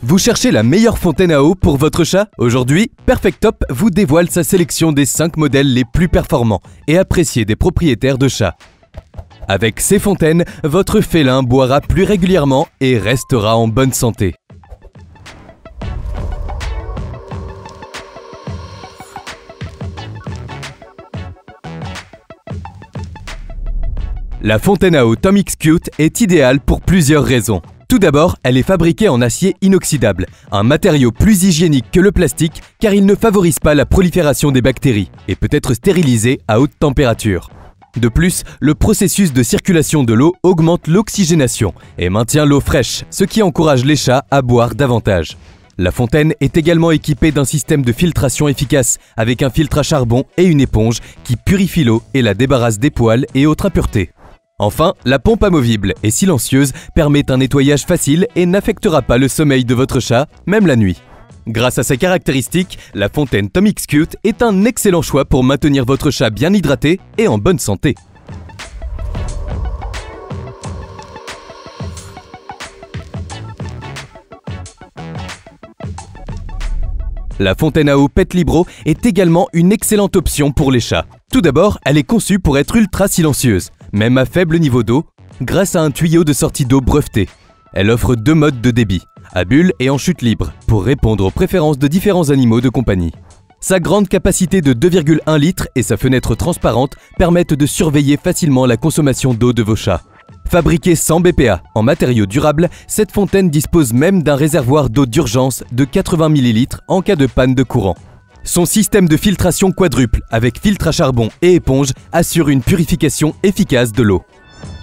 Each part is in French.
Vous cherchez la meilleure fontaine à eau pour votre chat? Aujourd'hui, Perfectop vous dévoile sa sélection des 5 modèles les plus performants et appréciés des propriétaires de chats. Avec ces fontaines, votre félin boira plus régulièrement et restera en bonne santé. La fontaine à eau Tom X Cute est idéale pour plusieurs raisons. Tout d'abord, elle est fabriquée en acier inoxydable, un matériau plus hygiénique que le plastique car il ne favorise pas la prolifération des bactéries et peut être stérilisé à haute température. De plus, le processus de circulation de l'eau augmente l'oxygénation et maintient l'eau fraîche, ce qui encourage les chats à boire davantage. La fontaine est également équipée d'un système de filtration efficace avec un filtre à charbon et une éponge qui purifie l'eau et la débarrasse des poils et autres impuretés. Enfin, la pompe amovible et silencieuse permet un nettoyage facile et n'affectera pas le sommeil de votre chat, même la nuit. Grâce à ses caractéristiques, la fontaine Tom X Cute est un excellent choix pour maintenir votre chat bien hydraté et en bonne santé. La fontaine à eau Pet Libro est également une excellente option pour les chats. Tout d'abord, elle est conçue pour être ultra silencieuse, même à faible niveau d'eau, grâce à un tuyau de sortie d'eau breveté. Elle offre 2 modes de débit, à bulle et en chute libre, pour répondre aux préférences de différents animaux de compagnie. Sa grande capacité de 2,1 litres et sa fenêtre transparente permettent de surveiller facilement la consommation d'eau de vos chats. Fabriquée sans BPA, en matériaux durables, cette fontaine dispose même d'un réservoir d'eau d'urgence de 80 ml en cas de panne de courant. Son système de filtration quadruple, avec filtre à charbon et éponge, assure une purification efficace de l'eau.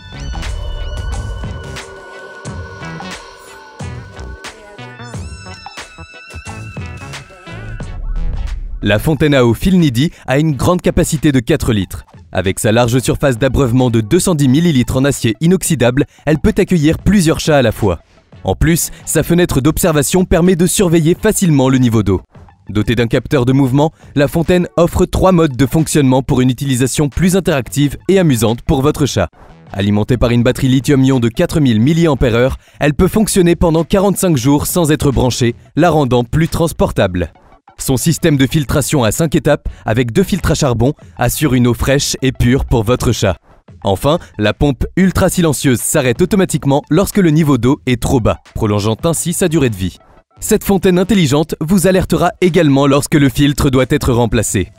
La fontaine à eau Philnidi a une grande capacité de 4 litres. Avec sa large surface d'abreuvement de 210 ml en acier inoxydable, elle peut accueillir plusieurs chats à la fois. En plus, sa fenêtre d'observation permet de surveiller facilement le niveau d'eau. Dotée d'un capteur de mouvement, la fontaine offre 3 modes de fonctionnement pour une utilisation plus interactive et amusante pour votre chat. Alimentée par une batterie lithium-ion de 4000 mAh, elle peut fonctionner pendant 45 jours sans être branchée, la rendant plus transportable. Son système de filtration à 5 étapes, avec 2 filtres à charbon, assure une eau fraîche et pure pour votre chat. Enfin, la pompe ultra silencieuse s'arrête automatiquement lorsque le niveau d'eau est trop bas, prolongeant ainsi sa durée de vie. Cette fontaine intelligente vous alertera également lorsque le filtre doit être remplacé.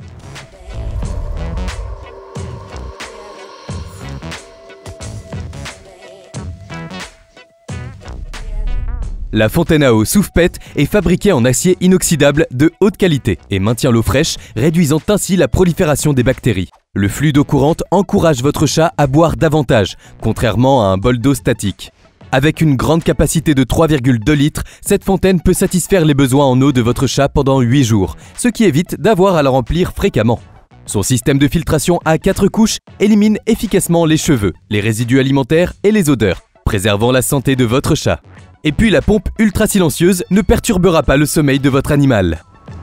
La fontaine à eau Soufpet est fabriquée en acier inoxydable de haute qualité et maintient l'eau fraîche, réduisant ainsi la prolifération des bactéries. Le flux d'eau courante encourage votre chat à boire davantage, contrairement à un bol d'eau statique. Avec une grande capacité de 3,2 litres, cette fontaine peut satisfaire les besoins en eau de votre chat pendant 8 jours, ce qui évite d'avoir à la remplir fréquemment. Son système de filtration à 4 couches élimine efficacement les cheveux, les résidus alimentaires et les odeurs, préservant la santé de votre chat. Et puis la pompe ultra silencieuse ne perturbera pas le sommeil de votre animal.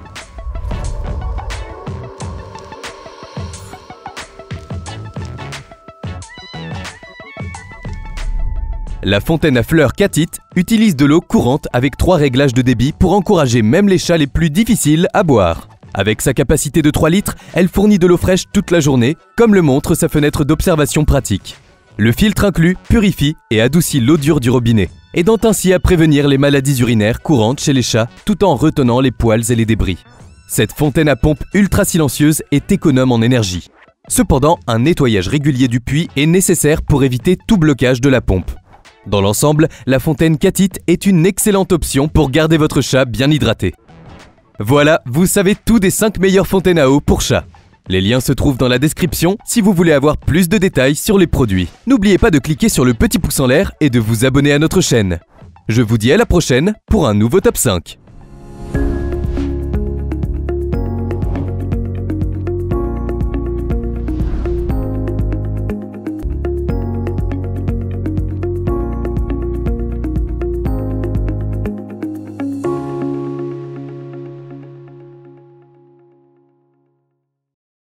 La fontaine à fleurs Catit utilise de l'eau courante avec 3 réglages de débit pour encourager même les chats les plus difficiles à boire. Avec sa capacité de 3 litres, elle fournit de l'eau fraîche toute la journée, comme le montre sa fenêtre d'observation pratique. Le filtre inclus purifie et adoucit l'eau dure du robinet, aidant ainsi à prévenir les maladies urinaires courantes chez les chats tout en retenant les poils et les débris. Cette fontaine à pompe ultra silencieuse est économe en énergie. Cependant, un nettoyage régulier du puits est nécessaire pour éviter tout blocage de la pompe. Dans l'ensemble, la fontaine Catit est une excellente option pour garder votre chat bien hydraté. Voilà, vous savez tout des 5 meilleures fontaines à eau pour chats. Les liens se trouvent dans la description si vous voulez avoir plus de détails sur les produits. N'oubliez pas de cliquer sur le petit pouce en l'air et de vous abonner à notre chaîne. Je vous dis à la prochaine pour un nouveau top 5.